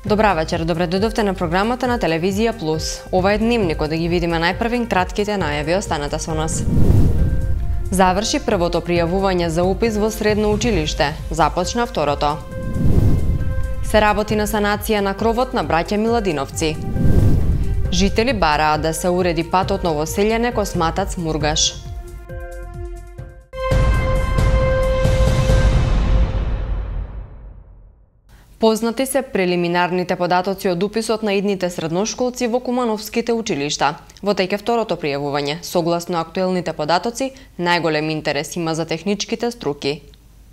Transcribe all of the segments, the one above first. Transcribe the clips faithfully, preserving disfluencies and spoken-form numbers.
Добра вечер, добре дојдовте на програмата на Телевизија Плюс. Ова е дневникот, да ги видиме најпрвин кратките најави, останете со нас. Заврши првото пријавување за упис во средно училиште, започна второто. Се работи на санација на кровот на браќа Миладиновци. Жители бараат да се уреди патот Новоселјане Косматац Мургаш. Познати се прелиминарните податоци од уписот на идните средношколци во кумановските училишта. Во теке второто пријавување, согласно актуелните податоци, најголем интерес има за техничките струки.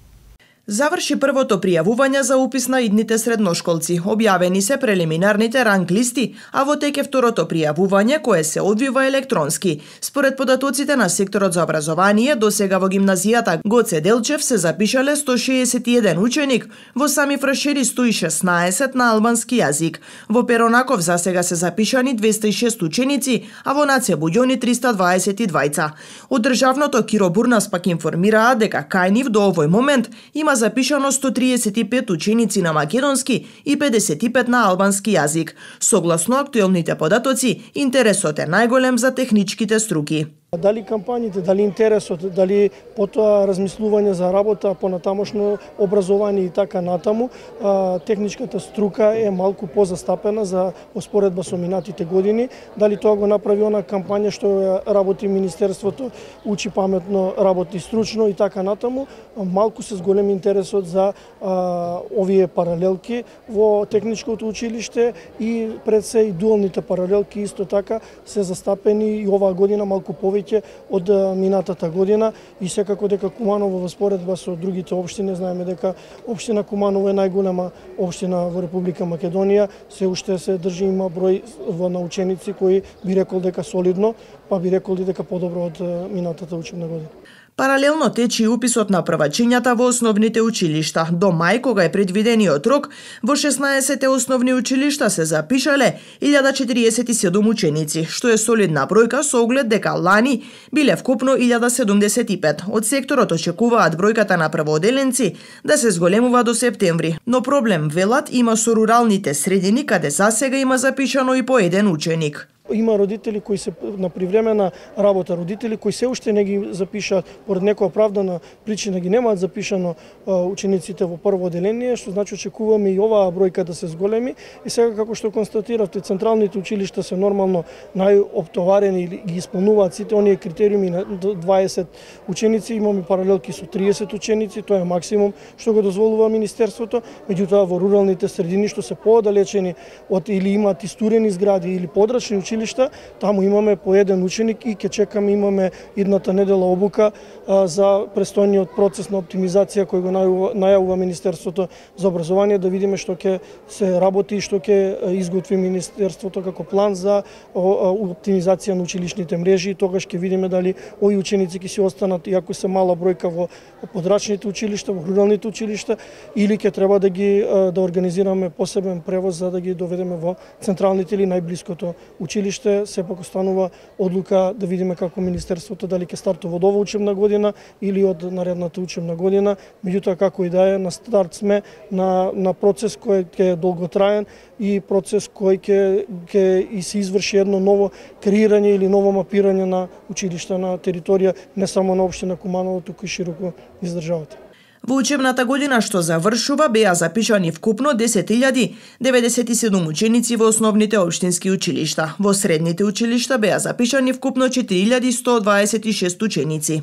Заврши првото пријавување за упис на идните средношколци. Објавени се прелиминарните ранг листи, а во тек е второто пријавување кое се одвива електронски. Според податоците на секторот за образование, досега во гимназијата Гоце Делчев се запишале сто шеесет и еден ученик, во Сами Фрашери сто и шеснаесет на албански јазик. Во Перонаков засега се запишани двеста и шест ученици, а во Наце Буѓони триста дваесет и двајца. Од државното Киро Бурнас пак информираа дека кај нив до овој момент има запишано сто триесет и пет ученици на македонски и педесет и пет на албански јазик. Согласно актуелните податоци, интересот е најголем за техничките струки. Дали кампањите, дали интересот, дали потоа размислување за работа, понатамошно образование и така натаму, техничката струка е малку позастапена за успоредба со минатите години. Дали тоа го направи она кампања што работи Министерството, учи паметно, работи стручно и така натаму, малку се зголеми интересот за а, овие паралелки во техничкото училиште и пред се и дуалните паралелки исто така се застапени и оваа година малку повеќе од минатата година и секако дека Куманово во споредба со другите општини, знаеме дека општина Куманово е најголема општина во Република Македонија, се уште се држи има број на ученици кои би рекол дека солидно, па би рекол и дека подобро од минатата учебна година. Паралелно течи уписот на првачињата во основните училишта. До мај, кога е предвидениот рок, во шеснаесет основни училишта се запишале илјада четириесет и седум ученици, што е солидна бројка со оглед дека лани биле вкупно илјада седумдесет и пет. Од секторот очекуваат бројката на првооделенци да се зголемува до септември. Но проблем, велат, има со руралните средини, каде засега има запишано и по еден ученик. Има родители кои се на привремена работа, родители кои се уште не ги запишаат, поред некоја оправдана причина ги немаат запишано учениците во прво оделение, што значи очекуваме и оваа бројка да се зголеми. И сега, како што констатиравте, централните училишта се нормално најоптоварени или ги исполнуваат сите оние критериуми на дваесет ученици, имаме паралелки со триесет ученици, тоа е максимум што го дозволува Министерството, меѓутоа во руралните средини што се поодалечени од или имаат истурени згради или подрачни училишта, таму имаме по еден ученик и ќе чекаме, имаме идната недела обука а, за престојниот процес на оптимизација кој го најавува Министерството за образование, да видиме што ќе се работи и што ќе изготви Министерството како план за оптимизација на училишните мрежи и тогаш ќе видиме дали овие ученици ќе си останат, иако се мала бројка во подрачните училишта, во руралните училишта, или ќе треба да ги да организираме посебен превоз за да ги доведеме во централните или најблиското училиште. Сепак останува одлука да видиме како Министерството дали ќе стартува од ова учебна година или од наредната учебна година. Меѓутоа, како и да е, на старт сме на, на процес кој ќе е долготраен и процес кој ќе ќе и се изврши едно ново креирање или ново мапирање на училишта на територија не само на општина Куманово, туку и широко низ државата. Во учебната година што завршува беа запишани вкупно десет илјади деветдесет и седум ученици во основните општински училишта. Во средните училишта беа запишани вкупно четири илјади сто дваесет и шест ученици.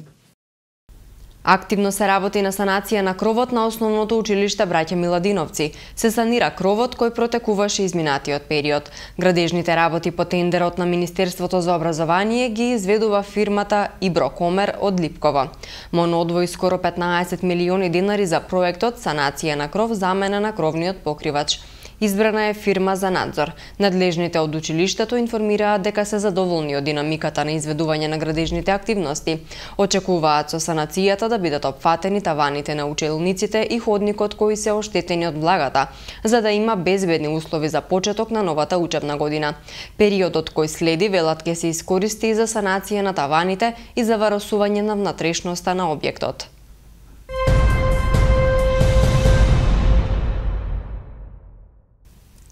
Активно се работи на санација на кровот на основното училиште браќа Миладиновци. Се санира кровот кој протекуваше изминатиот период. Градежните работи по тендерот на Министерството за образование ги изведува фирмата Иброкомер од Липково. МОН одвои скоро петнаесет милиони денари за проектот санација на кров, замена на кровниот покривач. Избрана е фирма за надзор. Надлежните од училиштето информираат дека се задоволни од динамиката на изведување на градежните активности. Очекуваат со санацијата да бидат опфатени таваните на училниците и ходникот кои се оштетени од влагата, за да има безбедни услови за почеток на новата учебна година. Периодот кој следи, велат, ќе се искористи и за санација на таваните и за варосување на внатрешноста на објектот.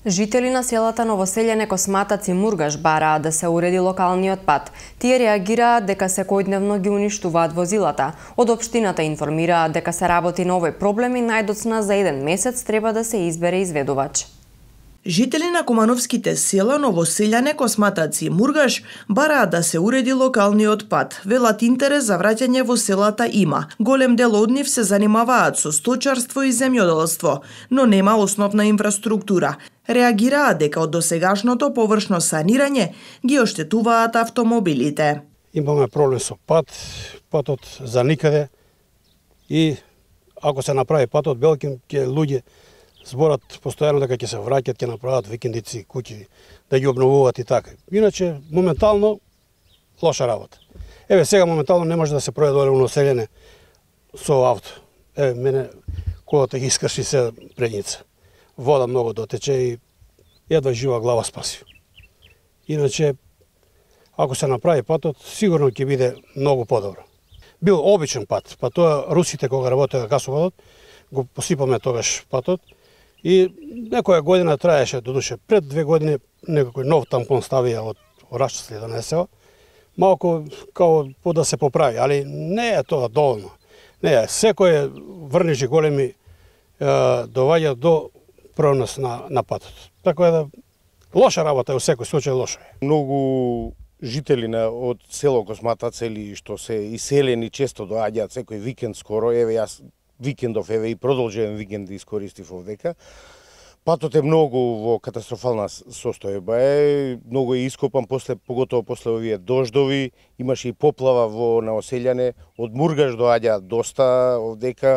Жители на селата Новоселјане, Косматац и Мургаш бараат да се уреди локалниот пат. Тие реагираат дека секојдневно ги уништуваат возилата. Од општината информираат дека се работи на овој проблем и најдоцна за еден месец треба да се избере изведувач. Жители на Кумановските села Новоселјане, Косматац и Мургаш бараат да се уреди локалниот пат. Велат интерес за враќање во селата има. Голем дел од нив се занимаваат со сточарство и земјоделство, но нема основна инфраструктура. Реагираат дека од досегашното површно санирање ги оштетуваат автомобилите. Имаме проблем со пат, патот за никаде и ако се направи патот белким, ќе луѓе зборат постојано дека ќе се враќат, ќе направат викендици, куќи, да ги обновуваат и така. Иначе, моментално, лоша работа. Еве, сега моментално не може да се пројде доле унаселјене со авто. Еве, мене колата ги искрши се предница. Вода многу дотече и едва жива глава спаси. Иначе, ако се направи патот, сигурно ќе биде многу подобро. Бил обичен пат, па тоа русите кога работеа гасоводот, го посипаме тогаш патот. И некоја година траеше, додуше пред две години некој нов тампон ставија од Орашче донесео. Малку као по да се поправи, али не е тоа доволно. Не е, секој врнежи големи е, доваѓа до пронос на, на патот. Така да лоша работа е, во секој случај лошо е. Многу жители на од село Косматац или што се иселени често доаѓаат секој викенд скоро, еве јас викендов, еве и продолжен викенд искористив овдека. Патот е многу во катастрофална состојба е, многу е ископан после, поготово после овие дождови, имаше и поплава во Новоселјане, од Мургаш доаѓа доста овдека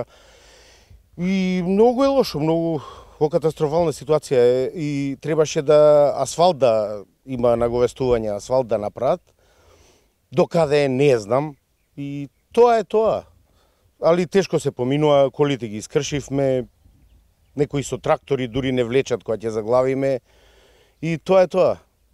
и многу е лошо, многу во катастрофална ситуација е и требаше да асфалт да има наговестување, асфалт да направат, докаде е не знам и тоа е тоа. Али тешко се поминува, колите ги искршивме, некои со трактори дури не влечат кога ќе заглавиме и тоа е тоа.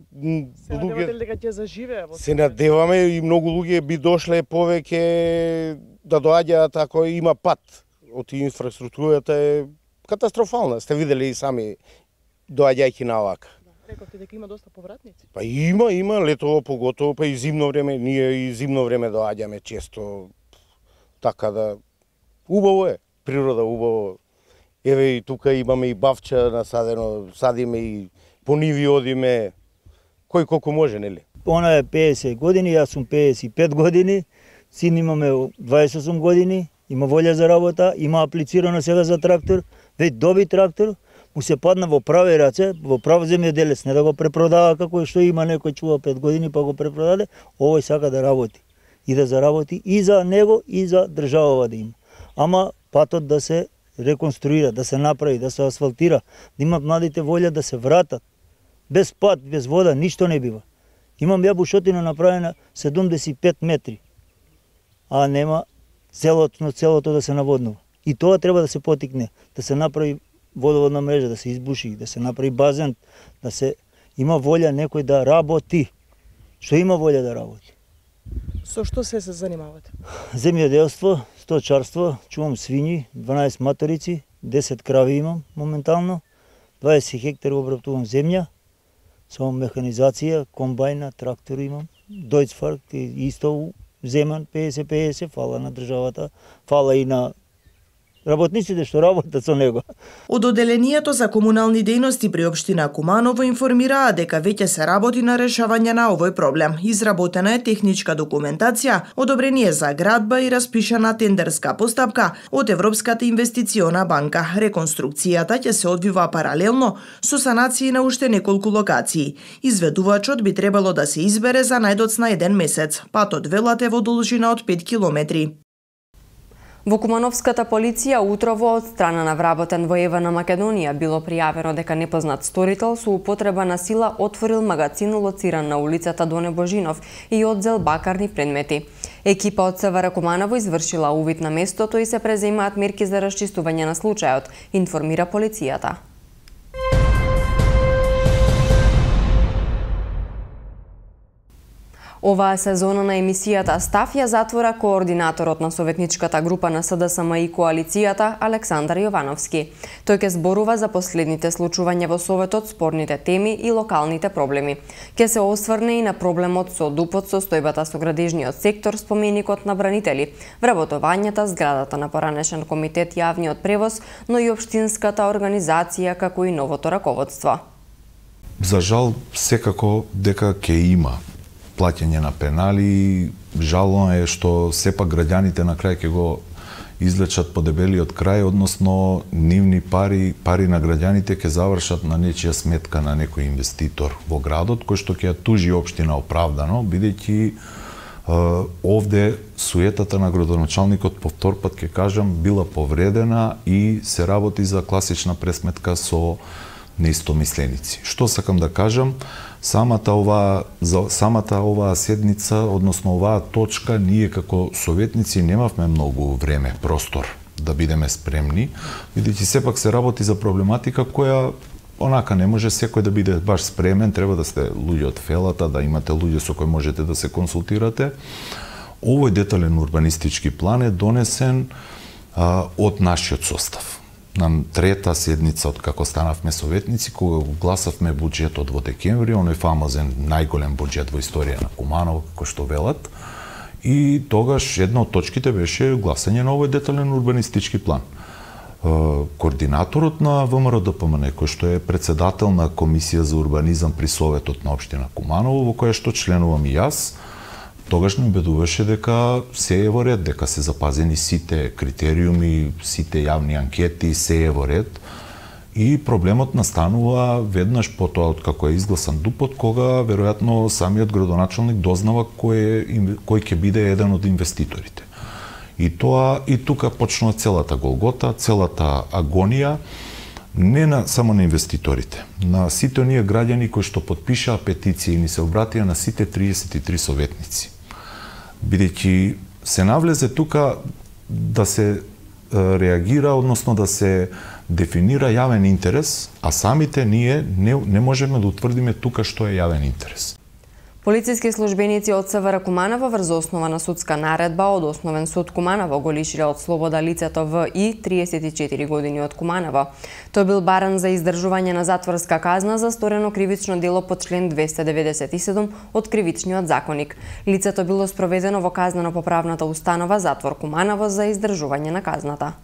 Се надевате ли дека ќе заживее? Се надеваме и многу луѓе би дошле повеќе да доаѓаат ако има пат. Од инфраструктурата е катастрофална. Сте видели и сами доаѓајќи на овака. Рековте дека има доста повратници? Па има, има, летово поготово, па и зимно време, ние и зимно време доаѓаме често. Така да, убаво е, природа убаво. Еве и тука имаме и бавча насадено, садиме и по ниви одиме, кој колку може, нели? Она е педесет години, јас сум педесет и пет години, син имаме дваесет и осум години, има волја за работа, има аплицирано сега за трактор, веќе доби трактор, му се падна во прави раце, во прав земјоделец, не да го препродава како што има некој чува пет години па го препродаде, овој сака да работи. И да заработи и за него и за државава да има. Ама патот да се реконструира, да се направи, да се асфалтира, да имат младите волја да се вратат. Без пат, без вода, ништо не бива. Имам ја бушотина направена седумдесет и пет метри, а нема целото, целото да се наводнува. И тоа треба да се потикне, да се направи водоводна мрежа, да се избуши, да се направи базен, да се има волја некој да работи. Што има волја да работи. Со што се се занимавате? Земјоделство, сточарство, чувам свињи, дванаесет маторици, десет крави имам моментално, дваесет хектари обработувам земја, со механизација, комбајна, трактори имам, Дојцфарк исто земан педесет педесет, фала на државата, фала и на работниците што работат со него. Од Оделението за комунални дејности при општина Куманово информираа дека веќе се работи на решавање на овој проблем. Изработена е техничка документација, одобрение за градба и распишана тендерска постапка од Европската инвестициона банка. Реконструкцијата ќе се одвива паралелно со санации на уште неколку локации. Изведувачот би требало да се избере за најдоцна еден месец. Патот велат е во должина од пет километри. Во Кумановската полиција утрово од страна на вработен во Евана Македонија било пријавено дека непознат сторител со употреба на сила отворил магазин лоциран на улицата Доне Божинов и одзел бакарни предмети. Екипа од СВР Куманово извршила увид на местото и се преземаат мерки за расчистување на случајот, информира полицијата. Оваа сезона на емисијата Став ја затвора координаторот на советничката група на СДСМ и коалицијата Александар Јовановски. Тој ќе зборува за последните случувања во Советот, спорните теми и локалните проблеми. Ќе се осврне и на проблемот со ДУП-от, состојбата со градежниот сектор, споменикот на бранители, вработувањата, зградата на поранешен комитет јавниот превоз, но и општинската организација како и новото раководство. За жал, секако дека ќе има плаќање на пенали. Жално е што сепак граѓаните на крај ќе го излечат по дебелиот крај, односно нивни пари, пари на граѓаните ќе завршат на нечија сметка на некој инвеститор во градот, кој што ќе ја тужи општина оправдано, бидејќи овде суетата на градоначалникот, по втор пат ќе кажам, била повредена и се работи за класична пресметка со неистомисленици. Што сакам да кажам? Самата оваа за самата оваа седница, односно оваа точка, ние како советници немавме многу време, простор да бидеме спремни, бидејќи сепак се работи за проблематика која онака не може секој да биде баш спремен, треба да сте луѓе од фелата, да имате луѓе со кои можете да се консултирате. Овој детален урбанистички план е донесен а, од нашиот состав. На трета седница од како станавме советници, кога го гласавме буџетот во декември, оној фамозен најголем буџет во историја на Куманово, како што велат, и тогаш една од точките беше гласање на овој детален урбанистички план. Координаторот на ВМРО-ДПМН, кој што е председател на Комисија за урбанизам при Советот на општина Куманово, во која што членувам и јас, тогаш не убедуваше дека се е во ред, дека се запазени сите критериуми, сите јавни анкети, се е во ред. И проблемот настанува веднаш по тоа од како е изгласан ДУП-от, кога веројатно самиот градоначалник дознава кој, кој ќе биде еден од инвеститорите. И тоа и тука почнува целата голгота, целата агонија, не на, само на инвеститорите, на сите оние граѓани кои што потпишаа петиција и ни се обратија на сите триесет и три советници. Бидејќи се навлезе тука да се реагира, односно да се дефинира јавен интерес, а самите ние не, не можеме да утврдиме тука што е јавен интерес. Полициски службеници од СВР Куманово врз основа на судска наредба од Основен суд Куманово го лишиле од слобода лицето В И, триесет и четири години од Куманово. Тој бил баран за издржување на затворска казна за сторено кривично дело по член двесте деветдесет и седум од Кривичниот законник. Лицето било спроведено во казнено-поправната установа Затвор Куманово за издржување на казната.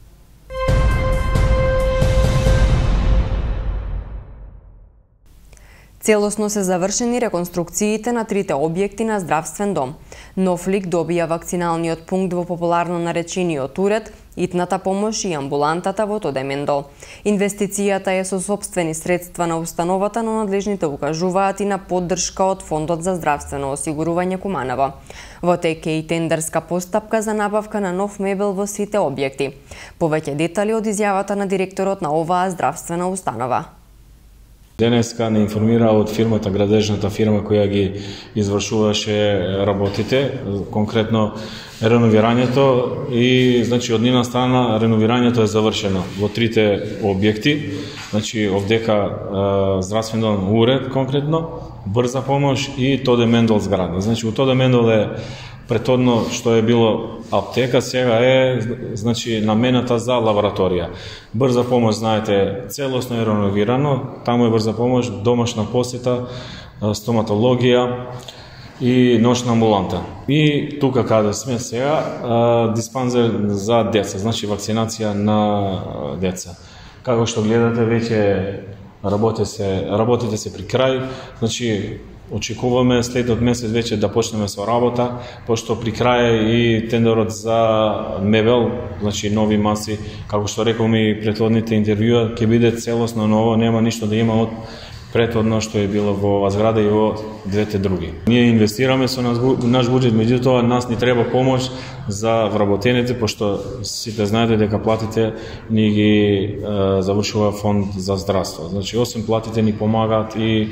Целосно се завршени реконструкциите на трите објекти на здравствен дом. Нов лик добија вакциналниот пункт во популарно наречениот уред, итната помош и амбулантата во Тодемендол. Инвестицијата е со сопствени средства на установата, но надлежните укажуваат и на поддршка од Фондот за здравствено осигурување Куманово. Во тек е и тендерска постапка за набавка на нов мебел во сите објекти. Повеќе детали од изјавата на директорот на оваа здравствена установа. Денеска не информира од фирмата, градежната фирма која ги извршуваше работите, конкретно реновирањето, и значи од нивна страна реновирањето е завршено во трите објекти, значи овдека здравствен дом уред конкретно, брза помош и Тодемендол зграда. Значи у Тодемендол е претhodно што е било аптека, сега е значи намената за лабораторија. Брза помош, знаете, целосно е реновирано, таму е брза помош, домашна посета, стоматологија и ношна амбуланта. И тука каде сме сега, диспанзер за деца, значи вакцинација на деца. Како што гледате, веќе работите се, работите се при крај, значи очекуваме следот месец веќе да почнеме со работа, пошто при крај е и тендерот за мебел, значи нови маси, како што рековме и претходните интервјуа, ќе биде целосно ново, нема ништо да има од претhodно што е било во оваа зграда и во двете други. Ние инвестираме со наш буџет, меѓутоа нас ни треба помош за вработените, пошто сите знаете дека платите ни ги е, завршува Фонд за здравство. Значи, освен платите ни помагаат и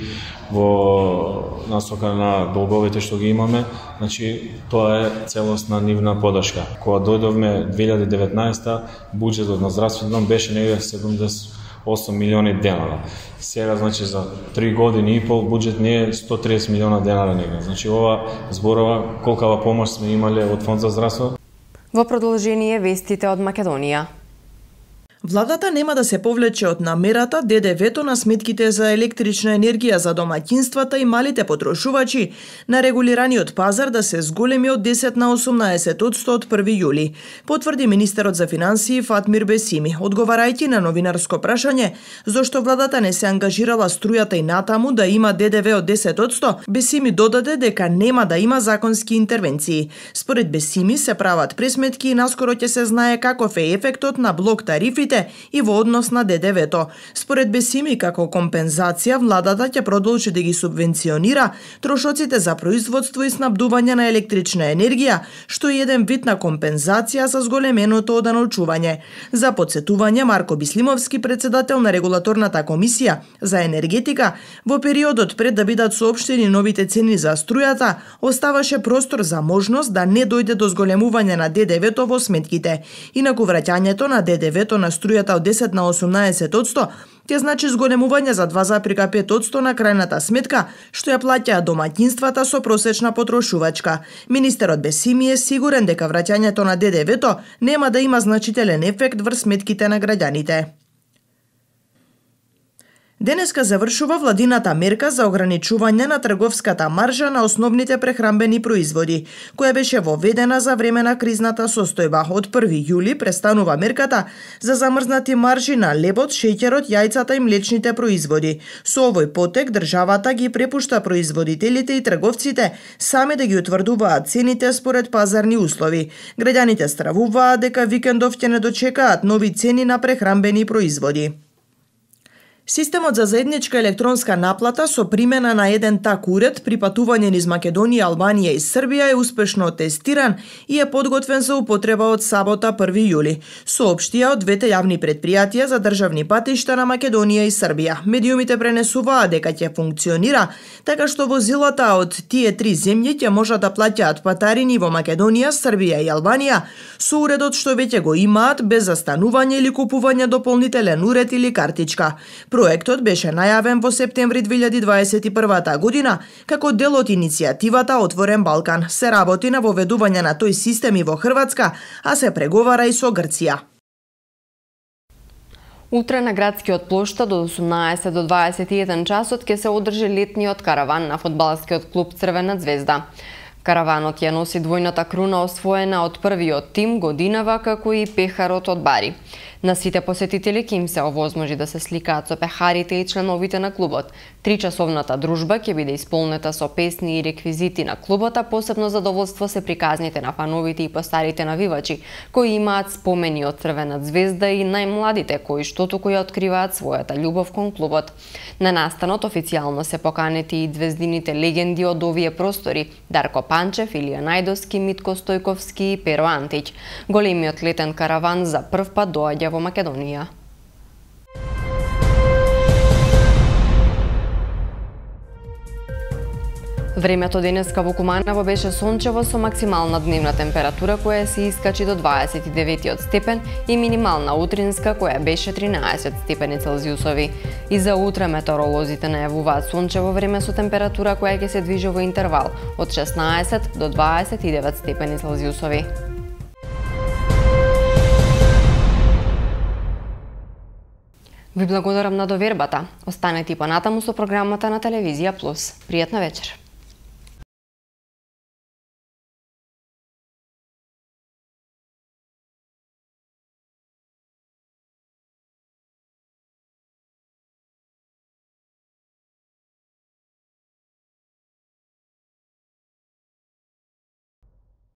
во насока на долговите што ги имаме, значи тоа е целосна нивна поддршка. Кога дојдовме две илјади и деветнаесета, буџетот на здравствен дом беше негде седумдесет осум милиони денара. Сега, значи, за три години и пол буџет не е сто триесет милиона денара нега. Значи, ова зборува колкава помош сме имале од Фонд за здравство. Во продолжение вестите од Македонија. Владата нема да се повлече од намерата Д Д В-то на сметките за електрична енергија за домаќинствата и малите потрошувачи на регулираниот пазар да се зголеми од десет на осумнаесет одсто од први јули, потврди министерот за финансии Фатмир Бесими, одговарајќи на новинарско прашање зошто владата не се ангажирала струјата и натаму да има Д Д В од десет одсто. Бесими додаде дека нема да има законски интервенции. Според Бесими се прават пресметки и наскоро ќе се знае каков е ефектот на блок тарифите и во однос на Д Д В-то. Според Бесими, како компензација, владата ќе продолжи да ги субвенционира трошоците за производство и снабдување на електрична енергија, што е еден вид на компензација за зголеменото оданочување. За потсетување, Марко Бислимовски, председател на регулаторната комисија за енергетика, во периодот пред да бидат соопштени новите цени за струјата, оставаше простор за можност да не дојде до зголемување на Д Д В-то во сметките. Инаку враќањето на Д Д В-то на струјата од десет на осумнаесет одсто ќе значи зголемување за два запирка пет одсто на крајната сметка, што ја плаќаат домаќинствата со просечна потрошувачка. Министерот Бесими е сигурен дека враќањето на Д Д В-то нема да има значителен ефект врз сметките на граѓаните. Денеска завршува владината мерка за ограничување на трговската маржа на основните прехранбени производи, која беше воведена за време на кризната состојба. Од први јули престанува мерката за замрзнати маржи на лебот, шеќерот, јајцата и млечните производи. Со овој потек државата ги препушта производителите и трговците сами да ги утврдуваат цените според пазарни услови. Граѓаните стравуваат дека викендов ќе не дочекаат нови цени на прехранбени производи. Системот за заедничка електронска наплата со примена на еден так уред при патување низ Македонија, Албанија и Србија е успешно тестиран и е подготвен за употреба од сабота први јули, соопштија од двете јавни предпријатија за државни патишта на Македонија и Србија. Медиумите пренесуваа дека ќе функционира така што возилата од тие три земји ќе можат да плаќаат патарини во Македонија, Србија и Албанија со уредот што веќе го имаат без застанување или купување дополнителен уред или картичка. Проектот беше најавен во септември две илјади дваесет и прва година како дел од иницијативата Отворен Балкан. Се работи на воведување на тој систем и во Хрватска, а се преговара и со Грција. Утре на градскиот плоштад од осумнаесет до дваесет и еден часот ќе се одржи летниот караван на фудбалскиот клуб Црвена звезда. Караванот ја носи двојната круна освоена од првиот тим годинава, како и пехарот од Бари. На сите посетители ќе им се овозможи да се сликаат со пехарите и членовите на клубот. Тричасовната дружба ќе биде исполнета со песни и реквизити на клубот, а посебно задоволство се приказните на фановите и постарите навивачи, кои имаат спомени од Црвена звезда и најмладите кои што туку ја откриваат својата љубов кон клубот. На настанот официјално се поканети и звездините легенди од овие простори: Дарко Панчев, Илија Најдовски, Митко Стојковски и Перо Антич. Големиот летен караван за прв пат доаѓа во Македонија. Времето денеска во Куманово беше сончево со максимална дневна температура која се искачи до дваесет и деветиот степен и минимална утринска која беше тринаесет степени Целзиусови. И за утре метеоролозите најавуваат сончево време со температура која ќе се движи во интервал од шеснаесет до дваесет и девет степени Целзиусови. Ви благодарам на довербата. Останете и понатаму со програмата на Телевизија Плюс. Пријатна вечер.